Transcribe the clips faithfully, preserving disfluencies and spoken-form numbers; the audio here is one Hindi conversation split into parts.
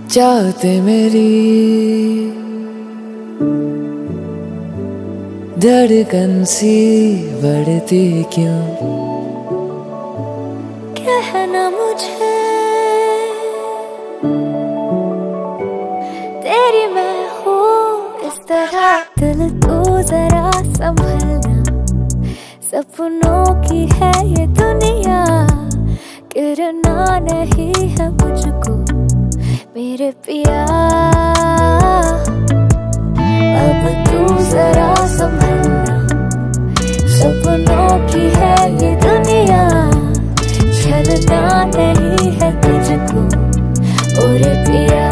चाहते मेरी धड़कन सी बढ़ती क्यों, कहना मुझे तेरी मैं हूँ इस तरह। दिल तू जरा संभलना, सपनों की है ये दुनिया, गिरना नहीं है मुझको मेरे पिया। अब तू जरा संभलना, सपनों की है ये दुनिया, चलना नहीं है तुझको ओरे पिया।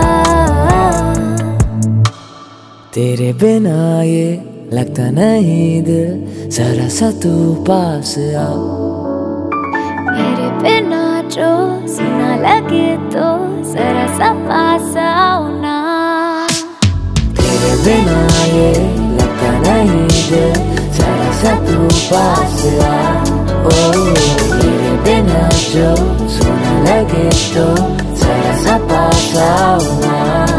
तेरे बिना ये लगता नहीं दिल, जरा सा तू पास आ। मेरे बिना जो सुना लगे तो जरा सा पास आओ ना। तेरे बिना ये लगता नहीं दिल, जरा सा तू पास आ। ओ मेरे बिना जो सुना लगे तो जरा सा पास आओ ना।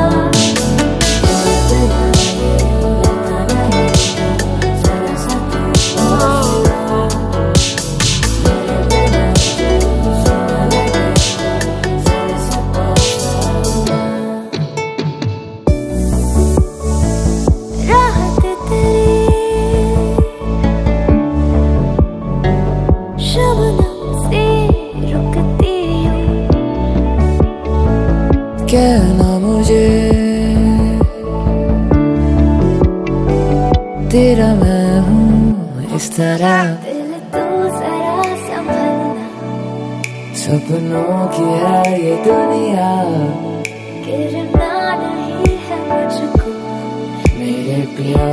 कहना मुझे तेरा मैं हूँ इस तरह। दिल तू जरा संभलना, सपनों की है ये दुनिया, गिरना नहीं है मुझको मेरे पिया।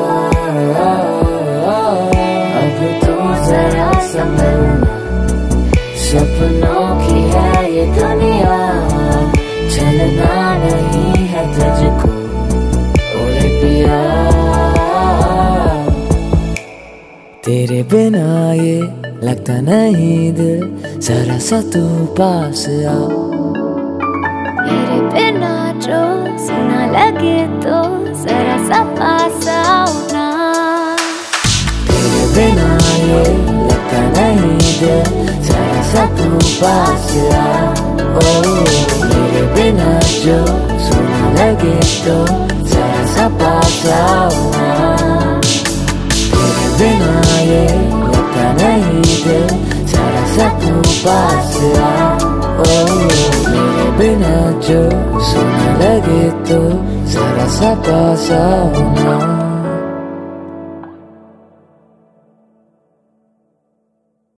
अब तू जरा संभलना, सपनों की है ये दुनिया, चलना नहीं है तुझको ओरे पिया। तेरे बिना ये लगता नहीं दिल, जरा सा तू पास आ। मेरे बिना जो सुना लगे तो जरा सा पास आओ ना। तेरे बिना ये लगता नहीं दिल, जरा सा तू पास आ। ओ मेरे बिना जो सुना लगे तो जरा सा पास आओ ना। तेरे बिना ये लगता नहीं दिल, जरा सा तू पास आ। ओ मेरे बिना जो सुना लगे तो जरा सा पास आओ ना।